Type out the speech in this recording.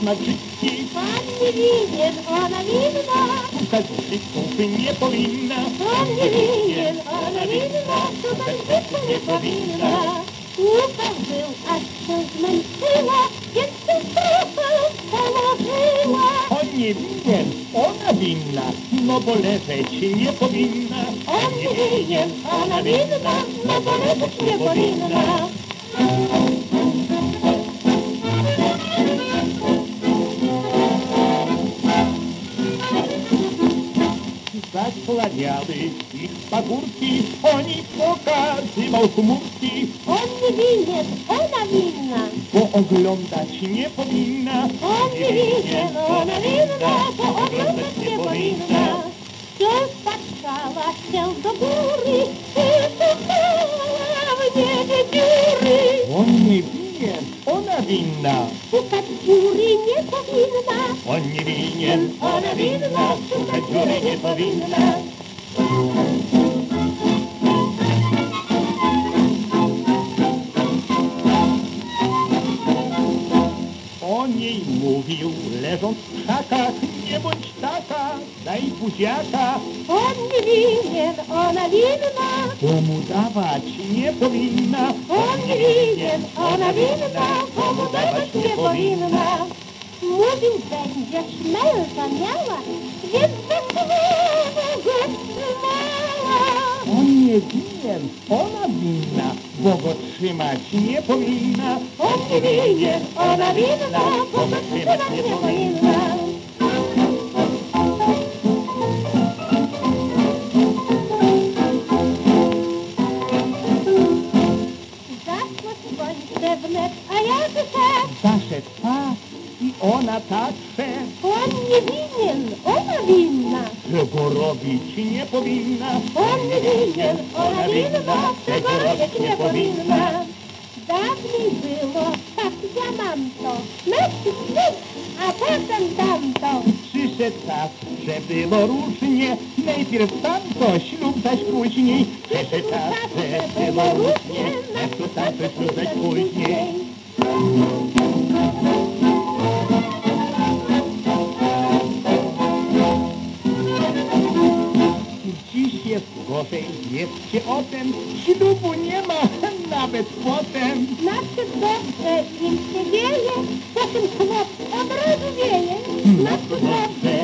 smak brzydki. Pan nie winien, ona winna. Szukać brzydków nie powinna. Pan nie winien, ona winna. Szukać brzydków nie powinna. Łukasz był, aż się zmęczyła, więc się trochę położyła. On nie winien, ona winna, no bo leżeć nie powinna. On nie winien, ona winna, no bo leżeć nie powinna. Zasłaniały ich pagórki, oni pokazywał chmurki. On nie winien, ona winna. Bo oglądać nie powinna. On nie winien, ona winna, bo oglądać nie powinna. Wciąż patrzała się do góry i szukała w niebie dziury. On nie winien, ona winna. Szukać dziury nie powinna. On nie winien, ona winna, szukać dziury nie powinna. O niej mówił, leżąc w krzakach, nie bądź taka, daj buziaka. On nie winien, ona winna. Bo mu dawać nie powinna. On nie winien, ona winna, bo mu dawać nie powinna. Mówił, będziesz męża miała, więc za słowo go trzymała. On nie winien, ona winna, bo go trzymać nie powinna. On nie winien, ona winna, bo go trzymać nie powinna. Zaszło słońce wnet, a ja wyszedł. Zaszedł pas i ona także, On nie winien, ona winna. że go robić nie powinna. On nie winien, ona winna, czego robić nie powinna. Dawniej było tak, ja mam to, ślub, a potem tamto. Przyszedł czas, że było różnie, najpierw tamto, ślub zaś później. Przyszedł czas, że było różnie, najpierw tamto, ślub zaś później. Dziś jest gorzej, wiedzcie o tym, ślubu nie ma nawet potem. Nadszedł dobrze, nim się dzieje, po tym chłop od razu wieje. Nadszedł dobrze,